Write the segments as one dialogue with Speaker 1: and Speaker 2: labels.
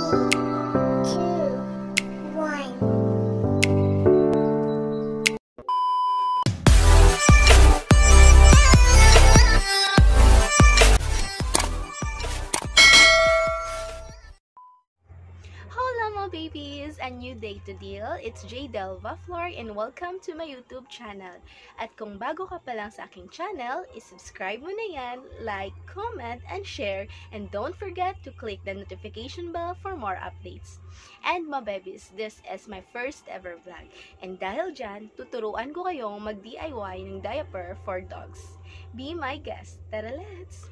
Speaker 1: Babies, a new day to deal. It's Vaflor and welcome to my YouTube channel. At kung bago ka pa lang sa aking channel, isubscribe mo na yan, like, comment, and share. And don't forget to click the notification bell for more updates. And MahBabies, this is my first ever vlog. And dahil dyan, tuturuan ko kayong mag-DIY ng diaper for dogs. Be my guest. Tara, let's!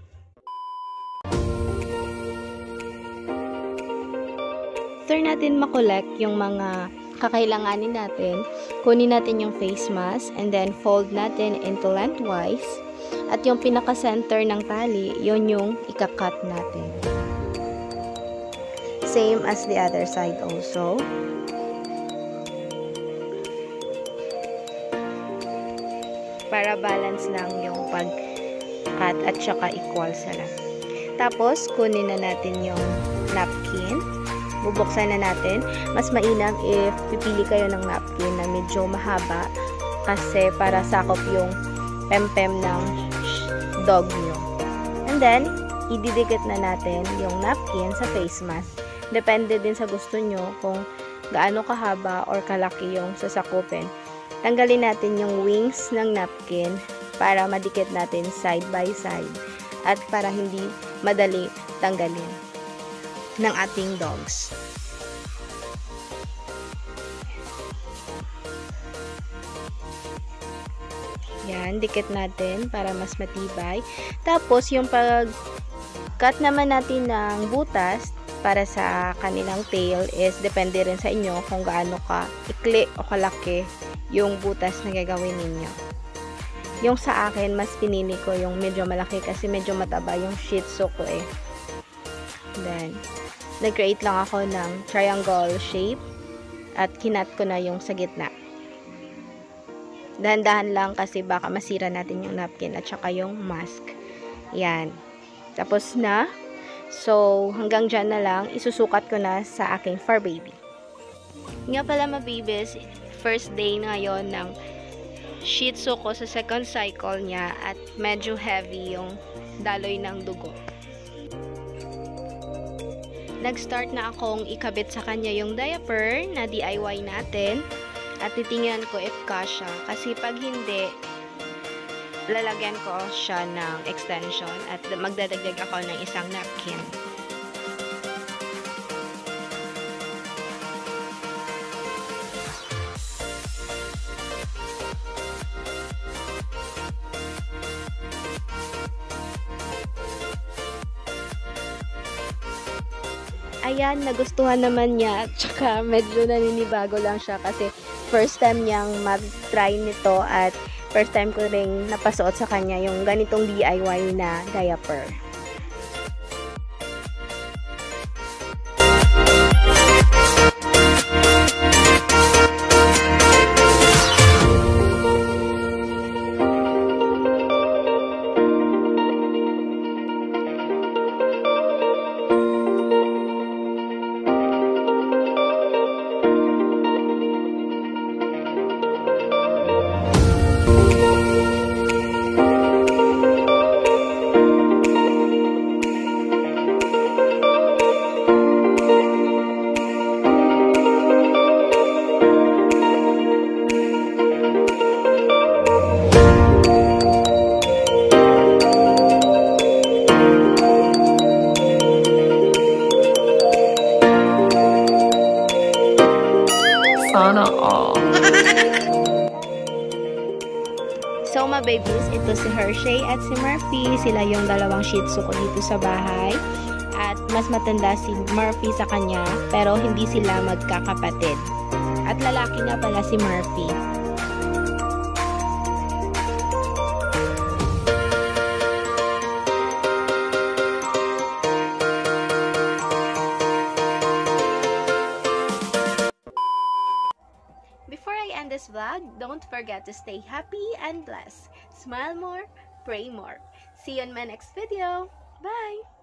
Speaker 1: After natin makolect yung mga kakailanganin natin, kunin natin yung face mask and then fold natin into lengthwise. At yung pinaka-center ng tali, yun yung ika-cut natin. Same as the other side also. Para balance lang yung pag-cut at saka equal sila. Tapos, kunin na natin yung napkin. Bubuksan na natin. Mas mainam if pipili kayo ng napkin na medyo mahaba kasi para sakop yung pempem ng dog nyo. And then, ididikit na natin yung napkin sa face mask. Depende din sa gusto nyo kung gaano kahaba or kalaki yung sasakupin. Tanggalin natin yung wings ng napkin para madikit natin side by side at para hindi madali tanggalin ng ating dogs. Yan, dikit natin para mas matibay. Tapos, yung pag-cut naman natin ng butas para sa kanilang tail is depende rin sa inyo kung gaano ka ikli o kalaki yung butas na gagawin ninyo. Yung sa akin, mas pinili ko yung medyo malaki kasi medyo mataba yung Shih Tzu ko eh. Then, nag-create lang ako ng triangle shape at kinat ko na yung sa gitna. Dahan-dahan lang kasi baka masira natin yung napkin at saka yung mask. Yan. Tapos na. So, hanggang dyan na lang. Isusukat ko na sa aking fur baby. Nga pala MahBabies, first day ngayon ng Shih Tzu ko sa second cycle niya at medyo heavy yung daloy ng dugo. Nag-start na akong ikabit sa kanya yung diaper na DIY natin at titingnan ko if kasya kasi pag hindi, lalagyan ko siya ng extension at magdadagdag ako ng isang napkin. Ayan, nagustuhan naman niya. Tsaka medyo naninibago lang siya kasi first time niyang mag-try nito at first time ko ring napasuot sa kanya yung ganitong DIY na diaper.
Speaker 2: Sana all.
Speaker 1: So, MahBabies, ito si Hershey at si Murphy. Sila yung dalawang Shih Tzu ko dito sa bahay. At mas matanda si Murphy sa kanya, pero hindi sila magkakapatid. At lalaki nga pala si Murphy. Before I end this vlog, don't forget to stay happy and blessed. Smile more, pray more. See you on my next video. Bye!